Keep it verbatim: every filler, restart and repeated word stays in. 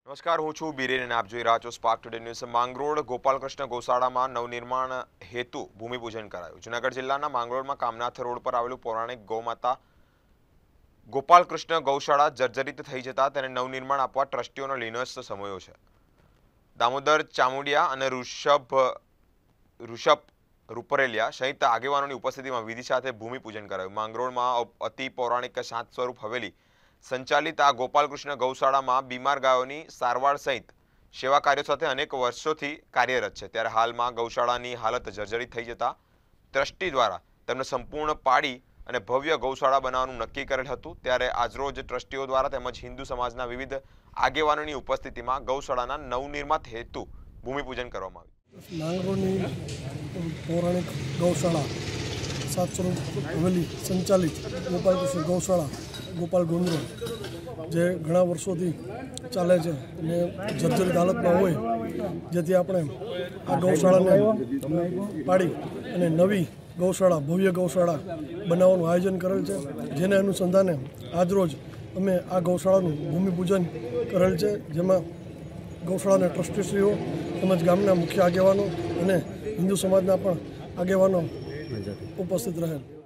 નમસ્કાર, હું છું બીરેન અને આપ જોઈ રહ્યા છો Spark Today news. Mangrol Gopalkrishna ગૌશાળામાં નવનિર્માણ હેતુ ભૂમિપૂજન કરાયું। જૂનાગઢ જિલ્લાના માંગરોળમાં કામનાથ રોડ પર આવેલું પૌરાણિક ગૌમાતા ગોપાલકૃષ્ણ ગૌશાળા જર્જરિત થઈ જતા તેને નવનિર્માણ આપવા ટ્રસ્ટીઓનો લીનોસ સમયો છે। દામોદર ચામુડિયા અને ઋષભ ઋષભ રૂપરેલિયા સહિત આગેવાનોની ઉપસ્થિતિમાં વિધિ સાથે ભૂમિપૂજન કરાયું। માંગરોળમાં અતિ પૌરાણિક સાત સ્વરૂપ હવેલી સંચાલિત આ ગોપાલકૃષ્ણ ગૌશાળામાં બીમાર ગાયોની સારવાર સહિત સેવા કાર્યો સાથે અનેક વર્ષોથી કાર્યરત છે। ત્યારે હાલમાં ગૌશાળાની હાલત જર્જરિત થઈ જતા ટ્રસ્ટી દ્વારા તેમને સંપૂર્ણ પાડી અને ભવ્ય ગૌશાળા બનાવવાનું નક્કી કરેલ હતું। ત્યારે આજરોજ ટ્રસ્ટીઓ દ્વારા તેમજ હિન્દુ સમાજના વિવિધ આગેવાનોની ઉપસ્થિતિમાં ગૌશાળાના નવનિર્માણ હેતુ ભૂમિપૂજન કરવામાં આવ્યું। માંગરોળની પૌરાણિક ગૌશાળા સાત સ્વરૂપ હવેલી સંચાલિત ગોપાલકૃષ્ણ ગૌશાળા ગોપાલ ગોંદરો જે ઘણા વર્ષોથી ચાલે છે અને જર્જરિત હાલતમાં હોય, જેથી આપણે આ ગૌશાળાને પાડી અને નવી ગૌશાળા ભવ્ય ગૌશાળા બનાવવાનું આયોજન કરેલ છે। જેને અનુસંધાને આજરોજ અમે આ ગૌશાળાનું ભૂમિપૂજન કરેલ છે, જેમાં ગૌશાળાના ટ્રસ્ટીશ્રીઓ તેમજ ગામના મુખ્ય આગેવાનો અને હિન્દુ સમાજના પણ આગેવાનો ઉપસ્થિત રહેલ।